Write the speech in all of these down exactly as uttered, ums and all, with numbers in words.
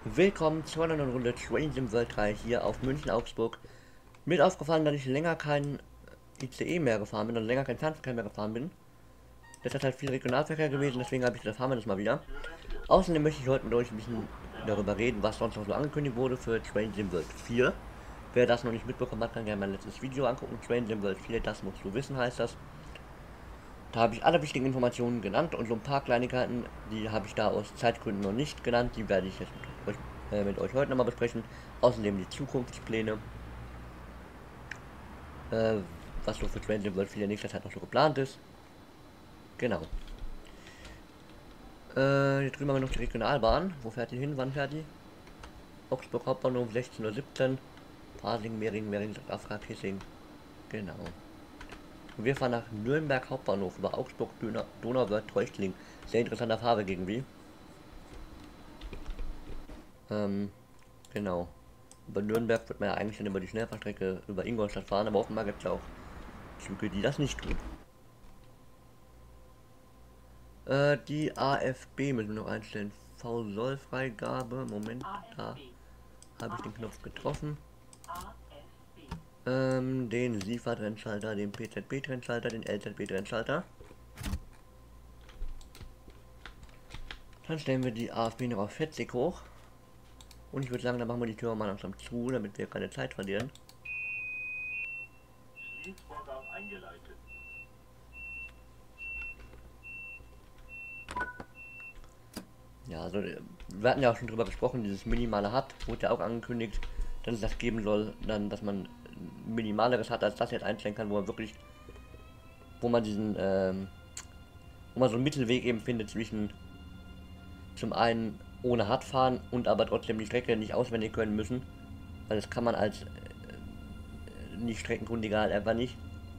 Willkommen zu einer neuen Runde Train Sim World drei hier auf München-Augsburg. Mir ist aufgefallen, dass ich länger kein I C E mehr gefahren bin, also länger kein Fernverkehr mehr gefahren bin. Das hat halt viel Regionalverkehr gewesen, deswegen habe ich das fahren wir das mal wieder. Außerdem möchte ich heute mit euch ein bisschen darüber reden, was sonst noch so angekündigt wurde für Train Sim World vier. Wer das noch nicht mitbekommen hat, kann gerne mein letztes Video angucken. Train Sim World vier, das musst du wissen, heißt das. Da habe ich alle wichtigen Informationen genannt und so ein paar Kleinigkeiten, die habe ich da aus Zeitgründen noch nicht genannt. Die werde ich jetzt mit euch, äh, mit euch heute nochmal besprechen. Außerdem die Zukunftspläne, äh, was so für Train Sim World vier in nächster Zeit noch so geplant ist. Genau. Äh, hier drüben haben wir noch die Regionalbahn. Wo fährt die hin? Wann fährt die? Augsburg Hauptbahnhof sechzehn Uhr siebzehn. Pasing, Mering, Mering, Afra, Kissing. Genau. Und wir fahren nach Nürnberg Hauptbahnhof über Augsburg, Donau, Donauwörth, Treuchtling. Sehr interessanter Fahrer irgendwie. Ähm, genau. Über Nürnberg wird man ja eigentlich dann über die Schnellfahrstrecke über Ingolstadt fahren, aber offenbar gibt es auch Züge, die das nicht tun. Äh, die A F B müssen wir noch einstellen. V-Soll-Freigabe. Moment, da habe ich den Knopf getroffen. Ähm, den SIFA-Trennschalter, den P Z B-Trennschalter, den L Z B-Trennschalter. Dann stellen wir die A F B noch auf vierzig hoch. Und ich würde sagen, dann machen wir die Tür mal langsam zu, damit wir keine Zeit verlieren. Schließvorgang eingeleitet. Ja, also wir hatten ja auch schon drüber gesprochen, dieses minimale hat, wurde ja auch angekündigt, dass es das geben soll, dann, dass man minimaleres hat, als das jetzt einstellen kann, wo man wirklich, wo man diesen, ähm, wo man so einen Mittelweg eben findet zwischen zum einen ohne Hard fahren und aber trotzdem die Strecke nicht auswendig können müssen, weil das kann man als äh, nicht Streckenkundiger halt einfach nicht.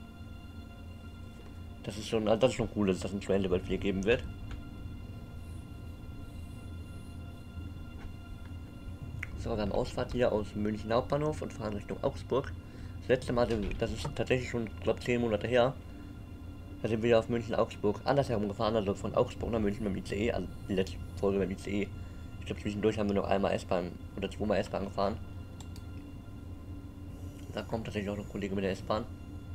Das ist schon, also das ist schon cool, dass es das in Train Level vier geben wird. So, wir haben Ausfahrt hier aus München Hauptbahnhof und fahren Richtung Augsburg. Das letzte Mal, das ist tatsächlich schon, glaube ich, zehn Monate her. Da sind wir auf München Augsburg andersherum gefahren, also von Augsburg nach München mit dem I C E, also die letzte Folge mit dem I C E. Ich glaube, zwischendurch haben wir noch einmal S-Bahn oder zweimal S-Bahn gefahren. Da kommt tatsächlich auch noch ein Kollege mit der S-Bahn.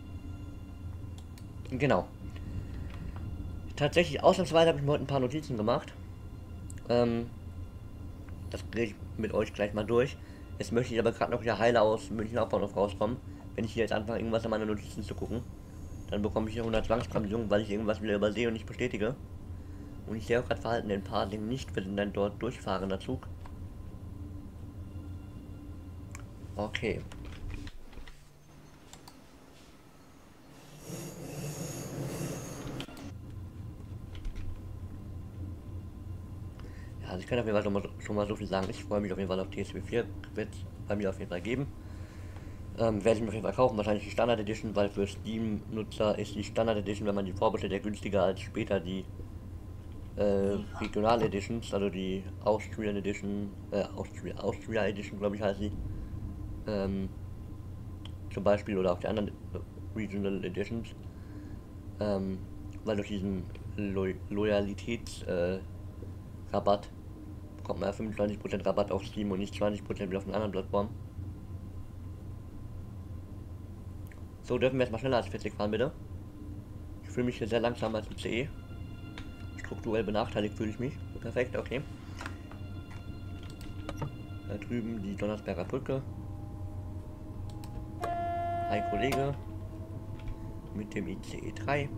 Genau. Tatsächlich, ausnahmsweise habe ich mir heute ein paar Notizen gemacht. Ähm, das gehe ich mit euch gleich mal durch. Jetzt möchte ich aber gerade noch hier heile aus München Hauptbahnhof rauskommen. Wenn ich hier jetzt anfange, irgendwas in meine Notizen zu gucken, dann bekomme ich hier hundert Zwangsbremsungen, weil ich irgendwas wieder übersehe und nicht bestätige. Und ich sehe auch gerade Verhalten in Pasing nicht, wir sind ein dort durchfahrender Zug. Okay. Ja, also ich kann auf jeden Fall schon mal, schon mal so viel sagen. Ich freue mich auf jeden Fall auf T S W vier, wird es bei mir auf jeden Fall geben. Ähm, werde ich mir auf jeden Fall kaufen, wahrscheinlich die Standard Edition, weil für Steam-Nutzer ist die Standard Edition, wenn man die vorbestellt, ja günstiger als später die äh, Regional Editions, also die Austrian Edition, äh, Austria, Austria Edition, glaube ich, heißt sie. Ähm, zum Beispiel, oder auch die anderen Regional Editions. Ähm, weil durch diesen Lo Loyalitätsrabatt äh, bekommt man ja fünfundzwanzig Prozent Rabatt auf Steam und nicht zwanzig Prozent wie auf den anderen Plattformen. So, dürfen wir jetzt mal schneller als vierzig fahren, bitte. Ich fühle mich hier sehr langsam als I C E. Strukturell benachteiligt fühle ich mich. Perfekt, okay. Da drüben die Donnersberger Brücke. Ein Kollege mit dem I C E drei.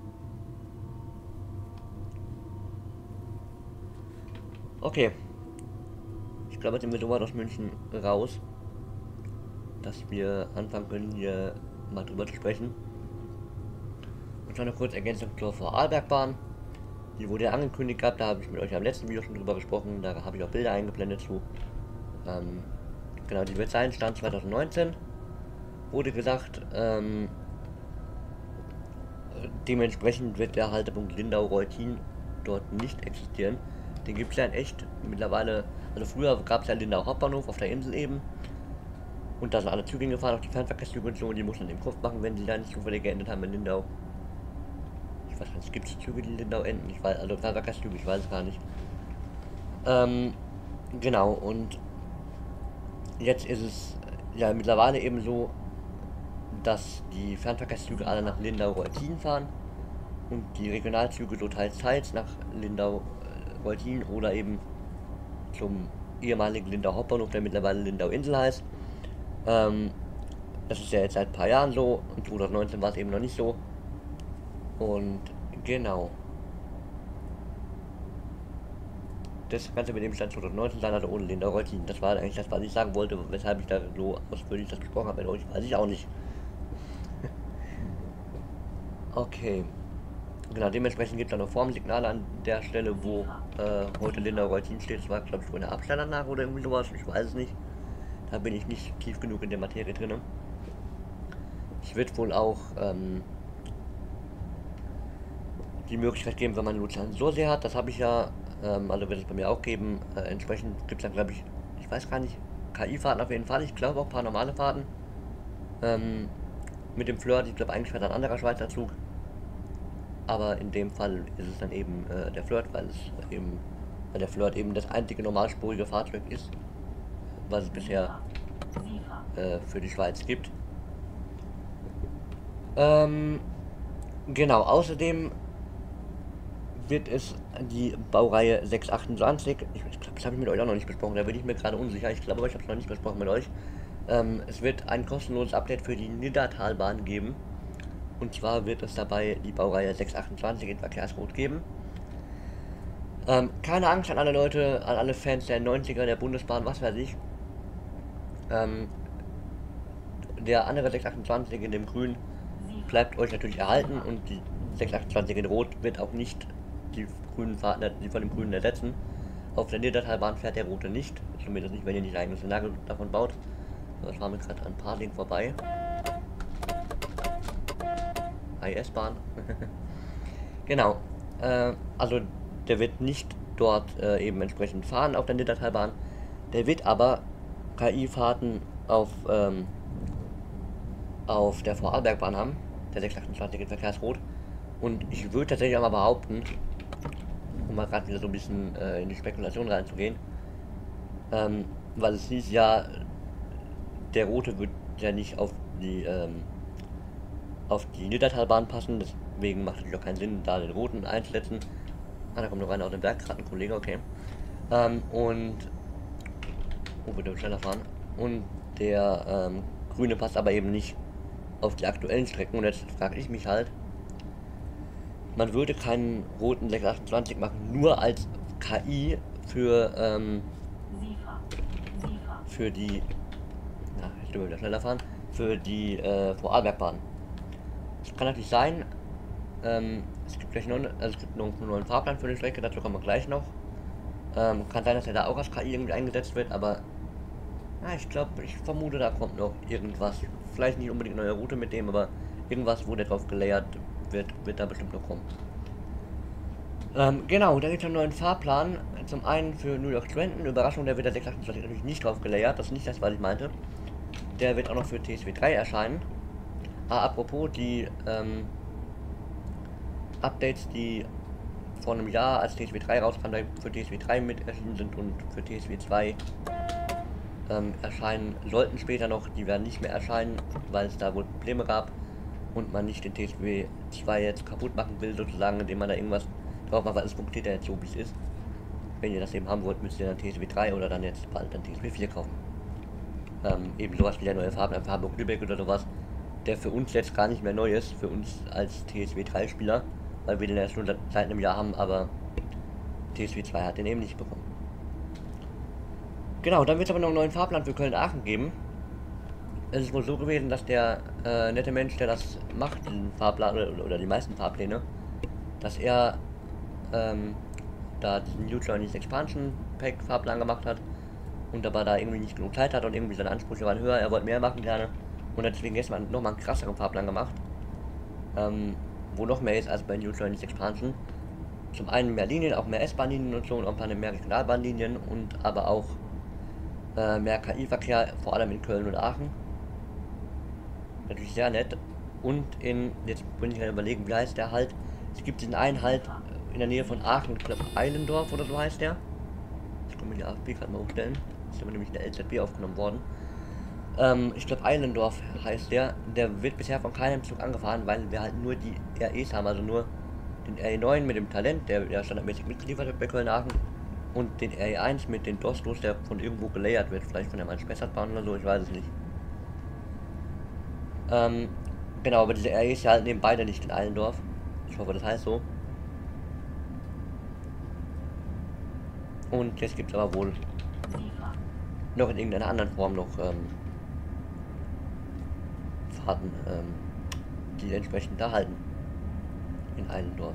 Okay. Ich glaube, jetzt sind wir so weit aus München raus, dass wir anfangen können, hier mal drüber zu sprechen. Und schon eine kurze Ergänzung zur Vorarlbergbahn. Die wurde ja angekündigt gehabt, da habe ich mit euch am letzten Video schon drüber gesprochen, da habe ich auch Bilder eingeblendet zu. Ähm, genau, die wird sein, Stand zwanzig neunzehn. Wurde gesagt, ähm, dementsprechend wird der Haltepunkt Lindau-Reutin dort nicht existieren. Den gibt es ja in echt mittlerweile, also früher gab es ja Lindau Hauptbahnhof auf der Insel eben. Und da sind alle Züge gefahren, auch die Fernverkehrszüge und so, und die mussten den Kopf machen, wenn sie da nicht zufällig geendet haben in Lindau. Ich weiß nicht, gibt es Züge, die in Lindau enden? Ich weiß, also Fernverkehrszüge, ich weiß es gar nicht. Ähm, genau, und jetzt ist es ja mittlerweile eben so, dass die Fernverkehrszüge alle nach Lindau-Reutin fahren und die Regionalzüge so teils teils nach Lindau-Reutin oder eben zum ehemaligen Lindau Hauptbahnhof, der mittlerweile Lindau Insel heißt. Ähm, das ist ja jetzt seit ein paar Jahren so und zwanzig neunzehn war es eben noch nicht so. Und genau. Das Ganze mit dem Stand zwanzig neunzehn sein, also ohne Lindau Reutin. Das war eigentlich das, was ich sagen wollte, weshalb ich da so ausführlich das gesprochen habe mit euch, weiß ich auch nicht. Okay. Genau, dementsprechend gibt es da noch Formsignale an der Stelle, wo äh, heute Lindau Reutin steht. Das war, glaube ich, wohl eine Abstellanlage oder irgendwie sowas. Ich weiß es nicht. Da bin ich nicht tief genug in der Materie drin. Es wird wohl auch ähm, die Möglichkeit geben, wenn man einen Lucian-Sursee hat. Das habe ich ja, ähm, also wird es bei mir auch geben. Äh, entsprechend gibt es dann, glaube ich, ich weiß gar nicht, K I-Fahrten auf jeden Fall. Ich glaube auch ein paar normale Fahrten. Ähm, mit dem Flirt, ich glaube eigentlich fährt ein anderer Schweizer Zug. Aber in dem Fall ist es dann eben äh, der Flirt, weil es eben, weil der Flirt eben das einzige normalspurige Fahrzeug ist, was es bisher äh, für die Schweiz gibt. Ähm, genau, außerdem wird es die Baureihe sechs achtundzwanzig, ich, ich glaube, das habe ich mit euch auch noch nicht besprochen, da bin ich mir gerade unsicher, ich glaube aber, ich habe es noch nicht besprochen mit euch. Ähm, es wird ein kostenloses Update für die Niddatalbahn geben. Und zwar wird es dabei die Baureihe sechs achtundzwanzig in Verkehrsrot geben. Ähm, keine Angst an alle Leute, an alle Fans der neunziger, der Bundesbahn, was weiß ich. Ähm, der andere sechs achtundzwanzig in dem Grün bleibt euch natürlich erhalten und die sechs achtundzwanzig in Rot wird auch nicht die grünen Fahrten, die von dem Grünen ersetzen. Auf der Niddatalbahn fährt der Rote nicht, zumindest nicht, wenn ihr nicht ein eigenes Szenario davon baut. So, das fahren wir gerade an Parling vorbei. I S-Bahn. Genau. Äh, also der wird nicht dort äh, eben entsprechend fahren auf der Niddatalbahn. Der wird aber K I-Fahrten auf, ähm, auf der Vorarlbergbahn haben. Der sechs achtundzwanzig in Verkehrsrot. Und ich würde tatsächlich auch mal behaupten, um mal gerade wieder so ein bisschen äh, in die Spekulation reinzugehen, ähm, weil es hieß ja, der Rote wird ja nicht auf die ähm, auf die Niddatalbahn passen, deswegen macht es natürlich auch keinen Sinn, da den Roten einzusetzen. Ah, da kommt noch einer aus dem Berg, gerade ein Kollege, okay. Ähm, und... Oh, bitte schneller fahren. Und der ähm, Grüne passt aber eben nicht auf die aktuellen Strecken. Und jetzt frage ich mich halt, man würde keinen roten sechs achtundzwanzig machen, nur als K I für, ähm, für die... Na, ich will wieder schneller fahren. Für die äh, Vorarlbergbahn. Das kann natürlich sein, ähm, es gibt gleich noch, also es gibt noch einen neuen Fahrplan für die Strecke, dazu kommen wir gleich noch. Ähm, kann sein, dass er da auch als K I irgendwie eingesetzt wird, aber na, ich glaube, ich vermute, da kommt noch irgendwas. Vielleicht nicht unbedingt eine neue Route mit dem, aber irgendwas, wo der drauf gelayert wird, wird da bestimmt noch kommen. Ähm, genau, da gibt es einen neuen Fahrplan. Zum einen für New York Trenton, Überraschung, der wird der sechs achtundzwanzig natürlich nicht drauf gelayert, das ist nicht das, was ich meinte. Der wird auch noch für T S W drei erscheinen. Ah, apropos, die ähm, Updates, die vor einem Jahr als T S W drei rauskam, für T S W drei mit erschienen sind und für T S W zwei ähm, erscheinen sollten später noch, die werden nicht mehr erscheinen, weil es da wohl Probleme gab und man nicht den T S W zwei jetzt kaputt machen will, sozusagen, indem man da irgendwas drauf macht, weil es funktioniert ja jetzt so, wie es ist. Wenn ihr das eben haben wollt, müsst ihr dann T S W drei oder dann jetzt bald dann T S W vier kaufen. Ähm, eben sowas wie der neue Fahrplan für Hamburg-Lübeck oder sowas, der für uns jetzt gar nicht mehr neu ist, für uns als T S W drei Spieler, weil wir den erst schon seit einem Jahr haben, aber T S W zwei hat den eben nicht bekommen. Genau, dann wird es aber noch einen neuen Fahrplan für Köln-Aachen geben. Es ist wohl so gewesen, dass der äh, nette Mensch, der das macht, den Fahrplan oder, oder die meisten Fahrpläne, dass er ähm, da diesen New Journeys Expansion Pack Fahrplan gemacht hat und aber da irgendwie nicht genug Zeit hat und irgendwie seine Ansprüche waren höher, er wollte mehr machen gerne und hat deswegen jetzt mal nochmal einen krasseren Fahrplan gemacht, ähm, wo noch mehr ist als bei New Journeys Expansion. Zum einen mehr Linien, auch mehr S-Bahn-Linien und so und auch ein paar mehr Regionalbahnlinien und aber auch äh, mehr K I-Verkehr, vor allem in Köln und Aachen. Natürlich sehr nett. Und in, jetzt bin ich gerade überlegen, wie heißt der Halt? Es gibt diesen einen Halt in der Nähe von Aachen, ich glaube Eilendorf oder so heißt der. kann mir die A F P gerade mal hochstellen. Ist aber nämlich in der L Z B aufgenommen worden. Ähm, ich glaube Eilendorf heißt der. Der wird bisher von keinem Zug angefahren, weil wir halt nur die R Es haben, also nur den R E neun mit dem Talent, der ja standardmäßig mitgeliefert wird bei Köln-Aachen. Und den R E eins mit den Dostos, der von irgendwo gelayert wird. Vielleicht von der Mann-Spessart-Bahn oder so, ich weiß es nicht. Ähm, genau, aber diese R Es halten eben beide nicht in Eilendorf. Ich hoffe, das heißt so. Und jetzt gibt es aber wohl noch in irgendeiner anderen Form noch ähm, Fahrten, ähm, die entsprechend da halten. In Eilendorf.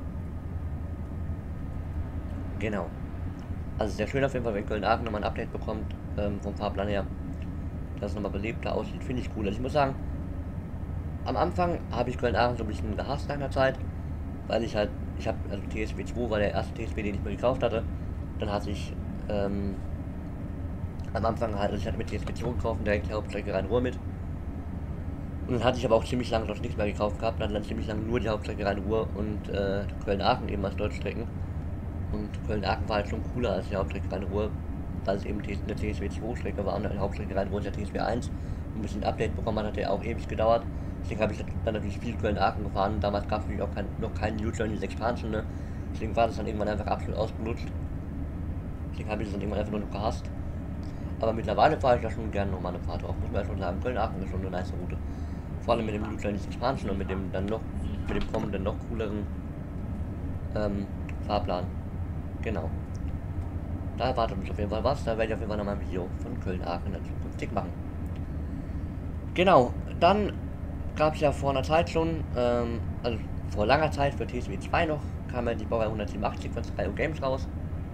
Genau. Also sehr schön auf jeden Fall, wenn Köln-Aachen nochmal ein Update bekommt, ähm, vom Fahrplan her. Dass es nochmal belebter aussieht, finde ich cool. Also ich muss sagen, am Anfang habe ich Köln-Aachen so ein bisschen gehasst nach einer Zeit, weil ich halt, ich habe, also T S W zwei war der erste T S W, den ich mir gekauft hatte. Dann hatte ich, ähm, am Anfang halt, also ich hatte mit T S W zwei gekauft, direkt die Hauptstrecke Rhein-Ruhr mit. Und dann hatte ich aber auch ziemlich lange sonst nichts mehr gekauft gehabt, dann, dann ziemlich lange nur die Hauptstrecke Rhein-Ruhr und äh, Köln-Aachen eben als Deutschstrecken. Und Köln-Aachen war halt schon cooler als die Hauptstrecke Rhein-Ruhr, weil es eben eine T S W zwei Strecke war und die Hauptstrecke Rhein-Ruhr ist ja T S W eins. Und bis ich ein Update bekommen hat, hat der auch ewig gedauert. Deswegen habe ich dann natürlich viel Köln-Aachen gefahren. Damals gab es natürlich auch kein, noch keinen U-Journeys Expansion, ne? Deswegen war das dann irgendwann einfach absolut ausgelutscht. Deswegen habe ich das dann irgendwann einfach nur noch gehasst. Aber mittlerweile fahre ich da schon gerne nochmal eine Fahrt drauf. Muss man ja schon sagen, Köln-Aachen ist schon eine nice Route. Vor allem mit dem U-Journeys Expansion und mit dem dann noch, mit dem kommenden noch cooleren ähm, Fahrplan. Genau. Da erwartet mich auf jeden Fall was. Da werde ich auf jeden Fall nochmal ein Video von Köln-Aachen in der Zukunft machen. Genau. Dann gab es ja vor einer Zeit schon, ähm, also vor langer Zeit für T S W zwei noch, kam ja die Baureihe hundertsiebenundachtzig von Sky Games raus.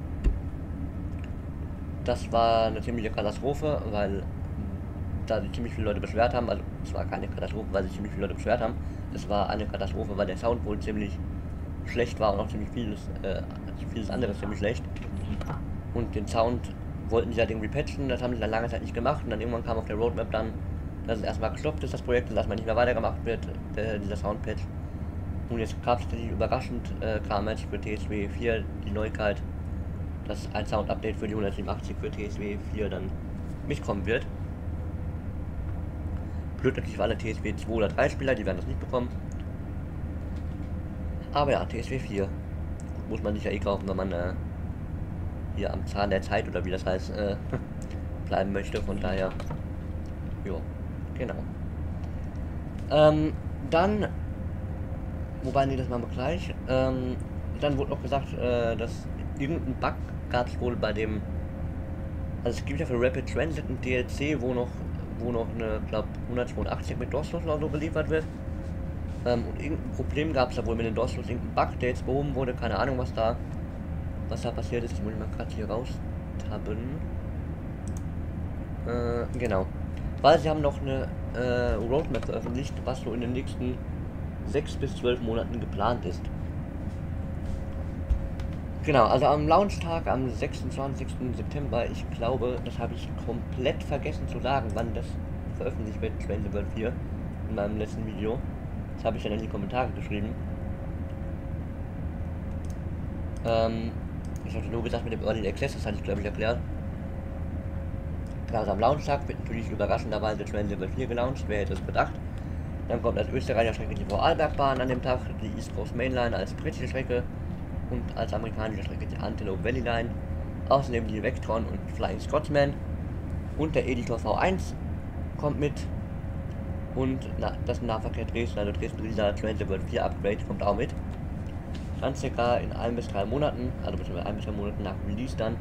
Das war eine ziemliche Katastrophe, weil da sich ziemlich viele Leute beschwert haben. Also es war keine Katastrophe, weil sich ziemlich viele Leute beschwert haben. Es war eine Katastrophe, weil der Sound wohl ziemlich schlecht war und auch ziemlich vieles, äh, vieles anderes ziemlich schlecht. Und den Sound wollten sie halt irgendwie patchen, das haben sie dann lange Zeit nicht gemacht und dann irgendwann kam auf der Roadmap dann, dass es erstmal gestoppt ist, das Projekt, und dass man nicht mehr weitergemacht wird, der, dieser Soundpatch. Und jetzt gab es natürlich überraschend, äh, kam jetzt für T S W vier die Neuigkeit, dass ein Sound-Update für die hundertsiebenundachtzig für T S W vier dann mitkommen wird. Blöd natürlich für alle T S W zwei oder drei Spieler, die werden das nicht bekommen. Aber ja, T S W vier muss man sich ja eh kaufen, wenn man äh, hier am Zahn der Zeit oder wie das heißt, äh, bleiben möchte. Von daher, jo, genau. Ähm, dann, wobei, nee, das machen wir gleich. Ähm, dann wurde noch gesagt, äh, dass irgendein Bug gab es wohl bei dem, also es gibt ja für Rapid Transit ein D L C, wo noch, wo noch eine, glaube hundertzweiundachtzig mit DOS-Los oder so geliefert wird. Ähm, und irgendein Problem gab es da wohl mit den DOS-Los, irgendein Bug, der jetzt behoben wurde, keine Ahnung, was da, was da passiert ist. Ich muss mal gerade hier raus taben. Äh, genau. Weil sie haben noch eine äh, Roadmap veröffentlicht, was so in den nächsten sechs bis zwölf Monaten geplant ist. Genau, also am Launchtag am sechsundzwanzigsten September, ich glaube, das habe ich komplett vergessen zu sagen, wann das veröffentlicht wird, Transit World vier, in meinem letzten Video. Das habe ich dann in die Kommentare geschrieben. Ähm, ich hatte nur gesagt mit dem Early Access, das hatte ich glaube ich erklärt. Also am Launchtag wird natürlich überraschenderweise Transit World vier gelauncht, wer hätte es gedacht. Dann kommt als Österreicher Strecke die Vorarlbergbahn an dem Tag, die East Coast Mainline als britische Strecke und als amerikanische Strecke die Antelope Valley Line. Außerdem die Vectron und Flying Scotsman und der Editor V eins kommt mit und na, das Nahverkehr Dresden, also Dresden dieser Transit World vier Upgrade kommt auch mit. Dann circa in ein bis drei Monaten, also beziehungsweise ein bis drei Monaten nach Release dann,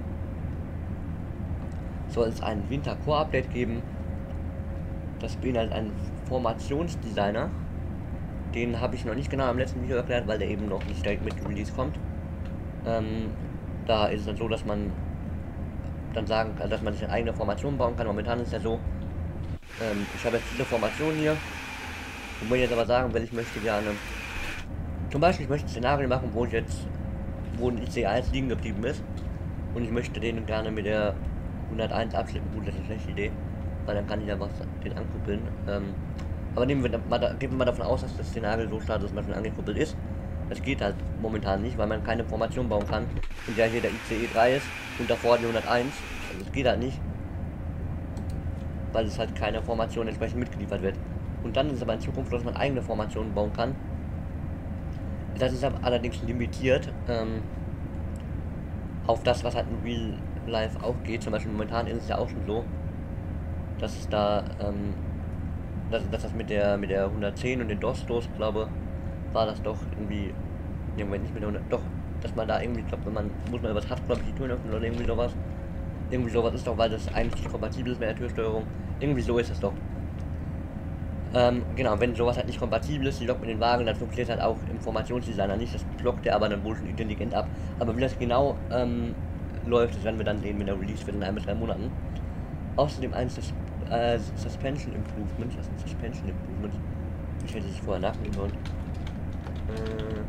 soll es ein Winter-Core-Update geben. Das beinhaltet einen Formationsdesigner. Den habe ich noch nicht genau im letzten Video erklärt, weil der eben noch nicht direkt mit Release kommt. Ähm, da ist es dann so, dass man dann sagen kann, dass man sich eine eigene Formation bauen kann. Momentan ist ja so, ähm, ich habe jetzt viele Formationen hier. Und muss jetzt aber sagen, wenn ich möchte gerne, zum Beispiel ich möchte ein Szenario machen, wo ich jetzt, wo ein I C eins liegen geblieben ist. Und ich möchte den gerne mit der hunderteins abschleppen. Gut, das ist eine schlechte Idee, weil dann kann ich ja was den ankuppeln. Ähm, aber nehmen wir mal, da, gehen wir mal davon aus, dass das Szenario so startet, dass man schon angekuppelt ist. Das geht halt momentan nicht, weil man keine Formation bauen kann. Und ja hier der I C E drei ist und davor die hunderteins. Also es geht halt nicht. Weil es halt keine Formation entsprechend mitgeliefert wird. Und dann ist es aber in Zukunft, dass man eigene Formationen bauen kann. Das ist aber allerdings limitiert ähm, auf das, was halt in Real Life auch geht. Zum Beispiel momentan ist es ja auch schon so, dass es da, ähm, dass, dass das mit der mit der hundertzehn und den DOS-Stoß, glaube war das doch irgendwie, ne, Moment, nicht mit der hundert, doch, dass man da irgendwie, glaube wenn man, muss man über das H U D, glaube ich, die Türen öffnen oder irgendwie sowas. Irgendwie sowas ist doch, weil das eigentlich nicht kompatibel ist mit der Türsteuerung. Irgendwie so ist es doch. Ähm, genau, wenn sowas halt nicht kompatibel ist, die lockt mit den Wagen, dann funktioniert halt auch im Formationsdesigner nicht. Das blockt der aber dann wohl schon intelligent ab. Aber wie das genau ähm, läuft, das werden wir dann sehen, wenn der Release wird in ein bis drei Monaten. Außerdem ein Sus äh, Suspension Improvement. Was ist ein Suspension Improvement? Ich hätte sich vorher nachdenken sollen. Äh,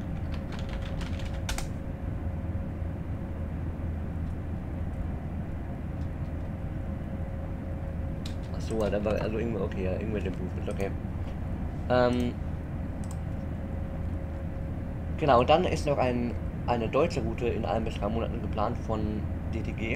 So, dann war also irgendwie, okay, ja, irgendwelche Improvements, okay. Ähm, genau, dann ist noch ein, eine deutsche Route in ein bis drei Monaten geplant von D T G.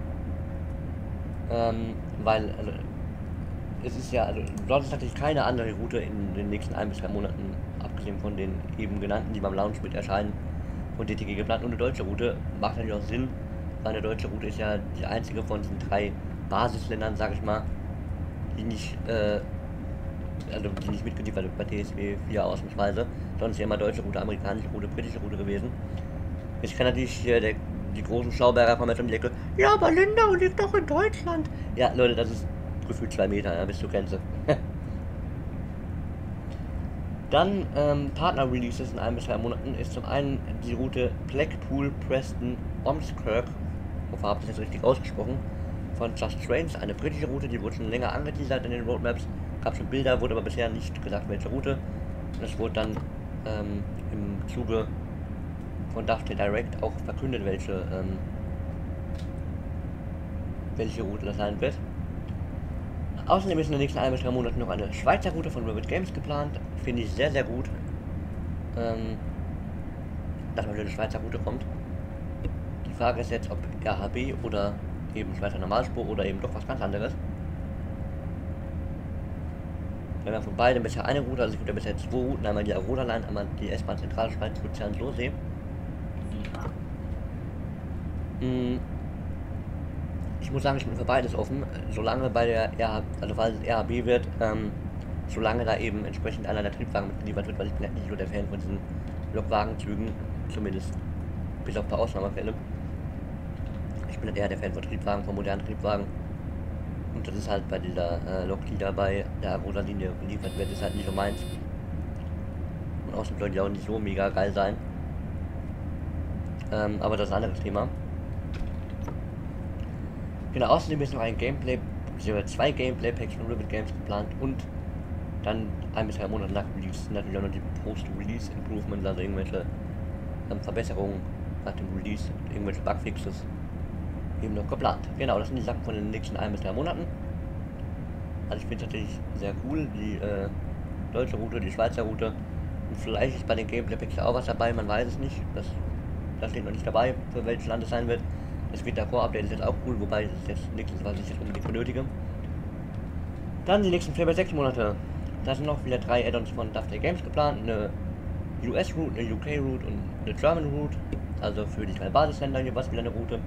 Ähm, weil, also, es ist ja, also, dort ist natürlich keine andere Route in den nächsten ein bis drei Monaten, abgesehen von den eben genannten, die beim Launch mit erscheinen, von D T G geplant. Und eine deutsche Route macht natürlich auch Sinn, weil eine deutsche Route ist ja die einzige von diesen drei Basisländern, sag ich mal, die nicht, äh, also die nicht mitgeliefert wird bei T S W vier ausnahmsweise, sonst ja immer deutsche Route, amerikanische Route, britische Route gewesen. Jetzt kann natürlich hier der, die großen Schlauberger kommen jetzt um die Ecke, ja, aber Lindau liegt doch in Deutschland. Ja, Leute, das ist gefühlt zwei Meter, ja, bis zur Grenze. Dann ähm, Partner-Releases in ein bis drei Monaten ist zum einen die Route Blackpool, Preston, Ormskirk, ich hoffe, habe ich das jetzt richtig ausgesprochen, von Just Trains, eine britische Route, die wurde schon länger angeteasert in den Roadmaps, gab schon Bilder, wurde aber bisher nicht gesagt, welche Route. Und es wurde dann ähm, im Zuge von Dovetail Direct auch verkündet, welche, ähm, welche Route das sein wird. Außerdem ist in den nächsten ein bis drei Monaten noch eine Schweizer Route von Rabbit Games geplant, finde ich sehr, sehr gut, ähm, dass mal wieder eine Schweizer Route kommt. Die Frage ist jetzt, ob R H B oder eben Schweizer Normalspur oder eben doch was ganz anderes. Wir haben ja von beiden bisher eine Route, also es gibt ja bisher zwei Routen, einmal die Arola Line, einmal die S-Bahn Zentralschweiz, Luzern-Losee. Hm. Ich muss sagen, ich bin für beides offen, solange bei der R H B, also falls es R H B wird, ähm, solange da eben entsprechend einer der Triebwagen mitgeliefert wird, weil ich bin halt nicht so der Fan von diesen Lokwagenzügen, zumindest bis auf ein paar Ausnahmefälle. Ich bin eher der Fan von Triebwagen, von modernen Triebwagen. Und das ist halt bei dieser äh, Lok, die da bei der Arosa-Linie geliefert wird, ist halt nicht so meins. Und außerdem soll die auch nicht so mega geil sein. Ähm, aber das ist ein anderes Thema. Genau, außerdem ist noch ein Gameplay, zwei Gameplay-Packs von Rabbit Games geplant und dann ein bis drei Monate nach Release natürlich auch noch die Post-Release-Improvements, also irgendwelche ähm, Verbesserungen nach dem Release, irgendwelche Bugfixes eben noch geplant. Genau, das sind die Sachen von den nächsten ein bis drei Monaten. Also ich finde es natürlich sehr cool, die äh, deutsche Route, die Schweizer Route. Und vielleicht ist bei den Gameplay-Packs auch was dabei, man weiß es nicht. Das, das steht noch nicht dabei, für welches Land es sein wird. Das wird der Core-Update ist jetzt auch cool, wobei das ist jetzt nichts, was ich jetzt unbedingt benötige. Dann die nächsten vier bis sechs Monate. Da sind noch wieder drei Add-ons von Dovetail Games geplant. Eine U S-Route, eine U K-Route und eine German-Route. Also für die drei Basisländer jeweils wieder eine Route.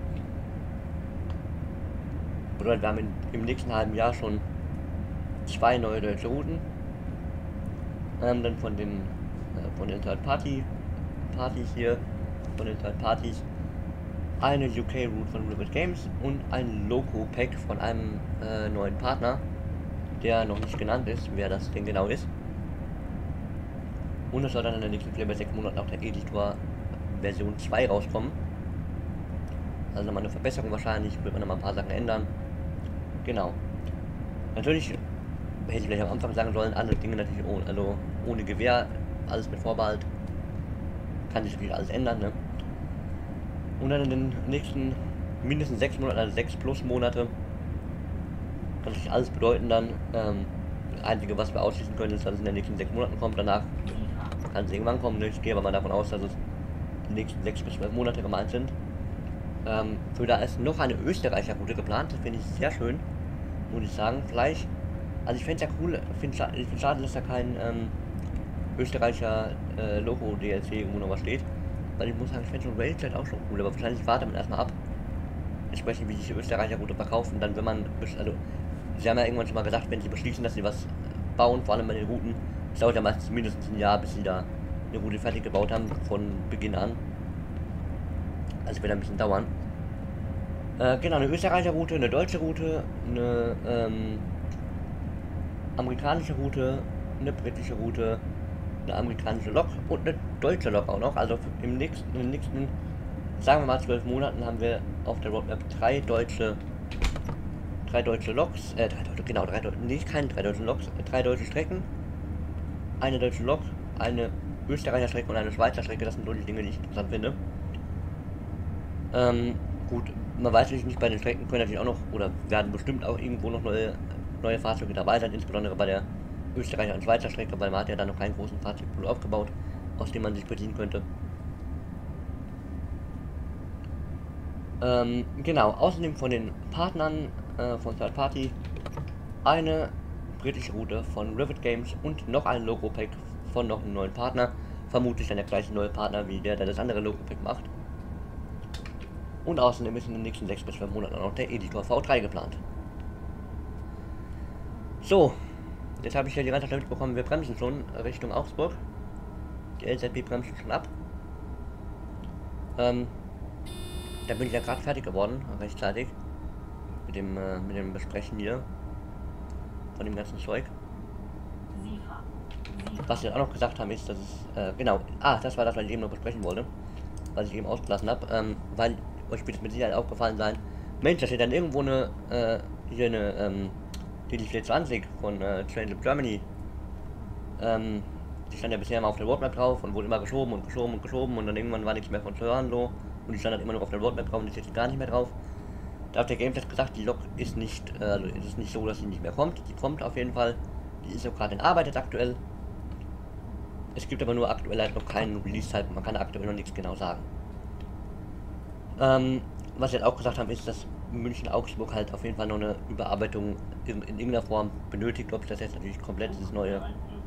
Bedeutet, wir haben in, im nächsten halben Jahr schon zwei neue deutsche Routen. Ähm, dann von den äh, von den Third-Party-Partys hier, von den Third-Parties, eine U K-Route von Rabbit Games und ein Loco-Pack von einem äh, neuen Partner, der noch nicht genannt ist, wer das denn genau ist. Und es soll dann in den nächsten vier bis sechs Monaten auch der Editor Version zwei rauskommen. Also nochmal eine Verbesserung wahrscheinlich, wird man nochmal ein paar Sachen ändern. Genau. Natürlich hätte ich vielleicht am Anfang sagen sollen, andere Dinge natürlich ohne, also ohne Gewähr, alles mit Vorbehalt. Kann sich natürlich alles ändern, ne? Und dann in den nächsten mindestens sechs Monaten, also sechs plus Monate, kann sich alles bedeuten dann. Ähm, das Einzige, was wir ausschließen können, ist, dass es in den nächsten sechs Monaten kommt. Danach Kann es irgendwann kommen, ne? Ich gehe aber mal davon aus, dass es die nächsten sechs bis zwölf Monate gemeint sind. Ähm, für da ist noch eine Österreicher Route geplant, das finde ich sehr schön, muss ich sagen. Vielleicht, also ich fände es ja cool, find, ich finde schade, dass da kein ähm, Österreicher äh, Logo-D L C irgendwo noch was steht. Weil ich muss sagen, ich fände schon Railjet auch schon cool, aber wahrscheinlich warte man erstmal ab. Entsprechend wie sich die Österreicher Route verkaufen, dann wenn man, also sie haben ja irgendwann schon mal gesagt, wenn sie beschließen, dass sie was bauen, vor allem bei den Routen, es dauert ja meistens mindestens ein Jahr, bis sie da eine Route fertig gebaut haben, von Beginn an. Also wird ein bisschen dauern. Äh, genau, eine Österreicher Route, eine deutsche Route, eine ähm, amerikanische Route, eine britische Route, eine amerikanische Lok und eine deutsche Lok auch noch. Also im nächsten, in den nächsten, sagen wir mal, zwölf Monaten haben wir auf der Roadmap drei deutsche, drei deutsche Loks, äh, drei deutsche, genau, drei deutsche, nicht keine drei deutsche Loks, äh, drei deutsche Strecken, eine deutsche Lok, eine Österreicher Strecke und eine Schweizer Strecke. Das sind so die Dinge, die ich interessant finde. Ähm, gut, man weiß natürlich nicht, bei den Strecken können natürlich auch noch, oder werden bestimmt auch irgendwo noch neue, neue Fahrzeuge dabei sein, insbesondere bei der Österreicher und Schweizer Strecke, weil man hat ja da noch keinen großen Fahrzeugpool aufgebaut, aus dem man sich bedienen könnte. Ähm, genau, außerdem von den Partnern äh, von Third Party eine britische Route von Rivet Games und noch ein Logo-Pack von noch einem neuen Partner. Vermutlich dann der gleiche neue Partner wie der, der das andere Logo-Pack macht. Und außerdem ist in den nächsten sechs bis zwölf Monaten auch noch der Editor V drei geplant. So, jetzt habe ich ja die ganze Zeit mitbekommen, wir bremsen schon Richtung Augsburg. Die L Z B bremsen schon ab. Ähm, da bin ich ja gerade fertig geworden, rechtzeitig. Mit dem, äh, mit dem Besprechen hier. Von dem ganzen Zeug. Was wir auch noch gesagt haben ist, dass es, äh, genau, ah, das war das, was ich eben noch besprechen wollte. Was ich eben ausgelassen habe, ähm, weil euch wird es mit Sicherheit aufgefallen sein. Mensch, da steht dann irgendwo eine, äh, hier eine, ähm, die D vierundzwanzig von äh, Train of Germany. Ähm, die stand ja bisher immer auf der Roadmap drauf und wurde immer geschoben und geschoben und geschoben und dann irgendwann war nichts mehr von zu hören so. Und die stand halt immer noch auf der Roadmap drauf und ist jetzt gar nicht mehr drauf. Da hat der Gametest gesagt, die Lok ist nicht, äh, also ist es nicht so, dass sie nicht mehr kommt. Die kommt auf jeden Fall. Die ist auch gerade in Arbeit jetzt aktuell. Es gibt aber nur aktuell halt noch keinen Release-Zeitpunkt. Man kann aktuell noch nichts genau sagen. Ähm, was sie halt auch gesagt haben, ist, dass München-Augsburg halt auf jeden Fall noch eine Überarbeitung in, in irgendeiner Form benötigt. Ob das jetzt natürlich komplett dieses neue,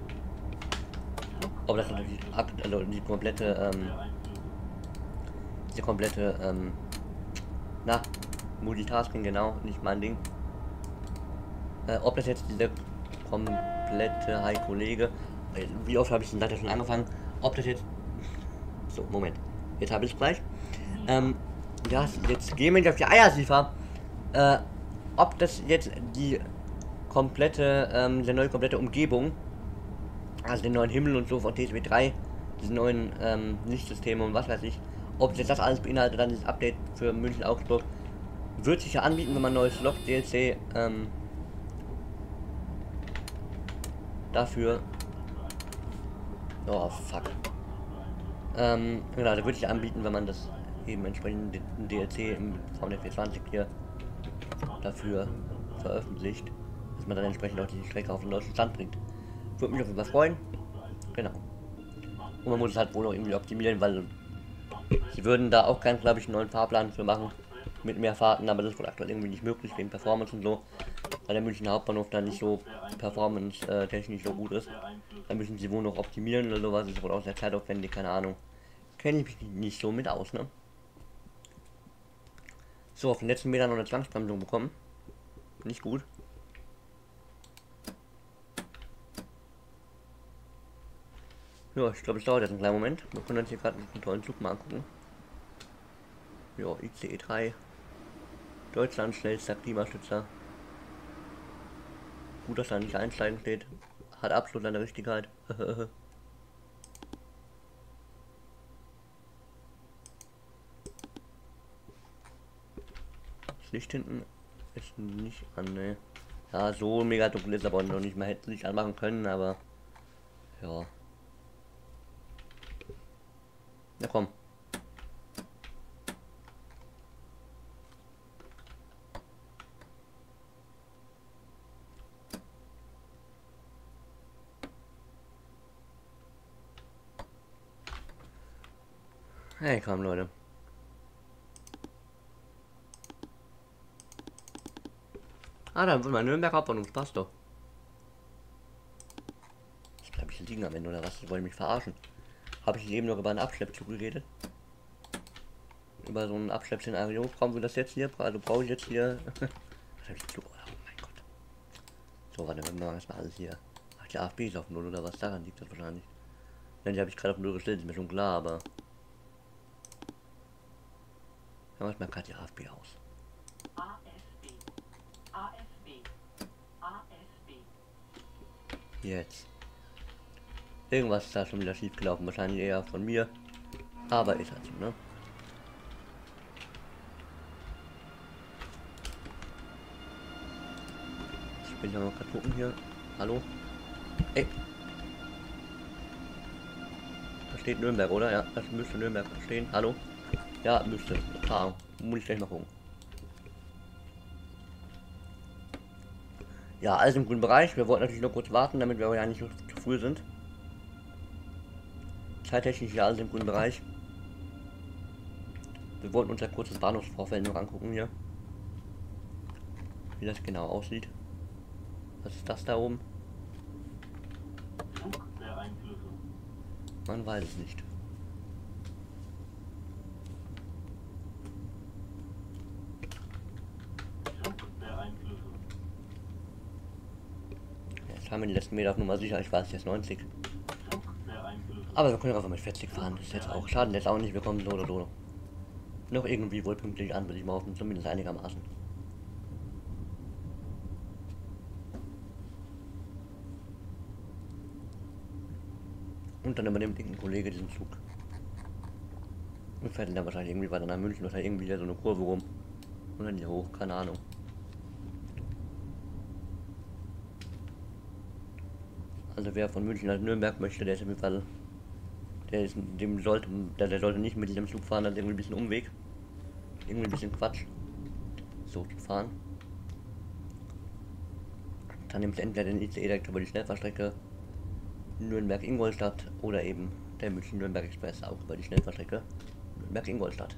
ob das natürlich also die komplette, ähm, diese komplette, ähm, na, Multitasking, genau, nicht mein Ding. Äh, ob das jetzt diese komplette, hi Kollege, wie oft habe ich den Seite schon angefangen, ob das jetzt, so, Moment, jetzt habe ich es gleich, ähm, ja, jetzt gehen wir nicht auf die Eiersiefer, äh, ob das jetzt die komplette, ähm, die neue komplette Umgebung, also den neuen Himmel und so von T S W drei, diese neuen, ähm, Lichtsysteme und was weiß ich, ob jetzt das alles beinhaltet, dann dieses Update für München-Augsburg, wird sich ja anbieten, wenn man ein neues Lok-D L C, ähm, dafür, oh, fuck, ähm, genau, da würde ich anbieten, wenn man das eben entsprechend den D L C im V N F vierundzwanzig hier dafür veröffentlicht, dass man dann entsprechend auch die Strecke auf den neuesten Stand bringt. Würde mich auf jeden Fall freuen. Genau. Und man muss es halt wohl noch irgendwie optimieren, weil sie würden da auch keinen, glaube ich, einen neuen Fahrplan für machen mit mehr Fahrten, aber das ist wohl aktuell irgendwie nicht möglich wegen Performance und so, weil der Münchner Hauptbahnhof da nicht so performance-technisch so gut ist. Da müssen sie wohl noch optimieren oder sowas, ist wohl auch sehr zeitaufwendig, keine Ahnung. Kenne ich mich nicht so mit aus, ne? So, auf den letzten Metern noch eine Zwangsbremsung bekommen. Nicht gut. Ja, ich glaube, es dauert jetzt einen kleinen Moment. Wir können uns hier gerade einen tollen Zug mal angucken. Ja, I C E drei. Deutschland schnellster Klimaschützer. Gut, dass da nicht einsteigen steht. Hat absolut seine Richtigkeit. Das Licht hinten ist nicht an, ne. Ja, so mega dunkel ist aber noch nicht. Man hätte Licht anmachen können, aber ja. Na komm. Hey, komm, Leute. Ah, dann will man Nürnberg Hauptbahnhof, passt doch. Jetzt bleib ich liegen am Ende, oder was? Die wollen mich verarschen. Habe ich eben noch über einen Abschleppzug geredet? Über so einen Abschleppszenario. Brauchen wir das jetzt hier? Also brauche ich jetzt hier... Was habe ich zu... Oh mein Gott. So, warte, wir machen erstmal alles hier. Ach, die A F B ist auf null oder was? Daran liegt das wahrscheinlich. Nein, die habe ich gerade auf null gestellt, ist mir schon klar, aber... Ja, was mal gerade die A F B aus. A F B. A F B. A F B. Jetzt. Irgendwas ist da schon wieder schief gelaufen, wahrscheinlich eher von mir. Aber ist halt so, ne? Ich bin ja mal gerade gucken hier. Hallo? Ey! Da steht Nürnberg, oder? Ja, das müsste Nürnberg stehen. Hallo? Ja, müsste. Klar, muss ich gleich mal gucken. Ja, alles im grünen Bereich. Wir wollten natürlich noch kurz warten, damit wir ja nicht so zu früh sind. Zeittechnisch ja alles im grünen Bereich. Wir wollten uns ein kurzes Bahnhofsvorfeld noch angucken hier. Wie das genau aussieht. Was ist das da oben? Man weiß es nicht. Jetzt haben wir die letzten Meter auf Nummer sicher. Ich weiß jetzt neunzig. Aber wir können einfach mit vierzig fahren. Das ist jetzt auch schaden jetzt auch nicht. Wir kommen so oder so noch irgendwie wohl pünktlich an, will ich mal hoffen. Zumindest einigermaßen. Und dann übernimmt irgendein Kollege diesen Zug. Und fährt dann wahrscheinlich irgendwie weiter nach München, wahrscheinlich irgendwie hier so eine Kurve rum. Und dann hier hoch, keine Ahnung. Also wer von München nach Nürnberg möchte, der ist auf jeden Fall, der ist, dem sollte, der, der sollte nicht mit diesem Zug fahren, das ist irgendwie ein bisschen Umweg. Irgendwie ein bisschen Quatsch, so zu fahren. Dann nimmt entweder den I C E direkt über die Schnellfahrstrecke Nürnberg-Ingolstadt oder eben der München-Nürnberg-Express auch über die Schnellfahrstrecke Nürnberg-Ingolstadt.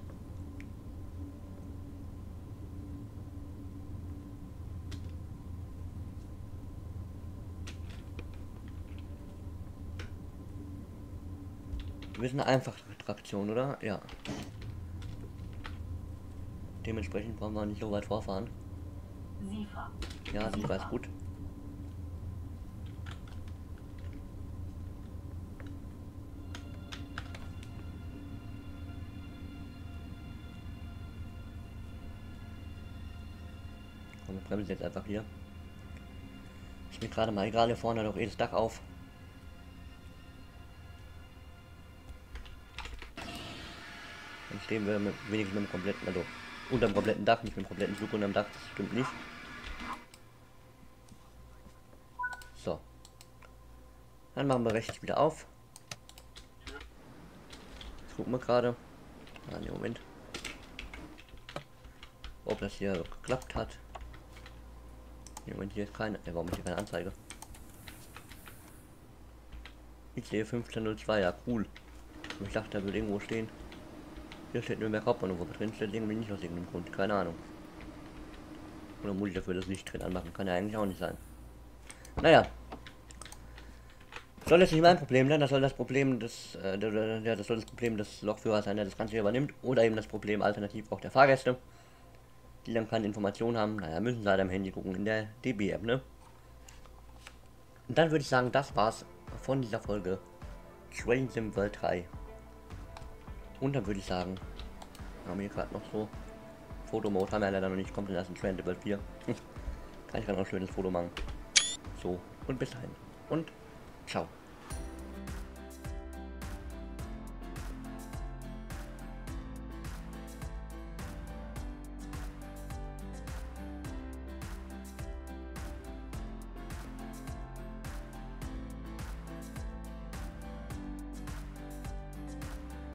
Wir sind eine einfache Traktion, oder? Ja. Dementsprechend brauchen wir nicht so weit vorfahren. Siefer. Ja, sie weiß gut. Komm, wir bremsen jetzt einfach hier. Ist mir gerade mal egal, hier vorne hat auch eh das Dach auf. Dann stehen wir mit, wenigstens mit dem kompletten, also unter dem kompletten Dach, nicht mit dem kompletten Zug unterm Dach, das stimmt nicht. So. Dann machen wir rechts wieder auf. Jetzt gucken wir gerade. Ah, ne, Moment. Ob das hier geklappt hat. Ne, Moment, hier ist keine. Ja, warum ist hier keine Anzeige? I C E fünfzehn null zwei, ja cool. Ich dachte, da würde irgendwo stehen. Hier steht Nürnberg Hauptbahnhof, aber drin steht irgendwie nicht aus irgendeinem Grund. Keine Ahnung. Oder muss ich dafür das Licht drin anmachen? Kann ja eigentlich auch nicht sein. Naja. Soll jetzt nicht mein Problem sein, das soll das Problem des, äh, ja, das soll das Problem des Lokführers sein, der das Ganze übernimmt. Oder eben das Problem alternativ auch der Fahrgäste, die dann keine Informationen haben. Naja, müssen sie halt am Handy gucken in der D B-App, ne? Und dann würde ich sagen, das war's von dieser Folge Train Sim World drei. Und dann würde ich sagen, haben wir hier gerade noch so Fotomode, haben wir leider noch nicht, kommt in den ersten Train World vier. Kann ich gerade noch ein schönes Foto machen. So, und bis dahin. Und ciao.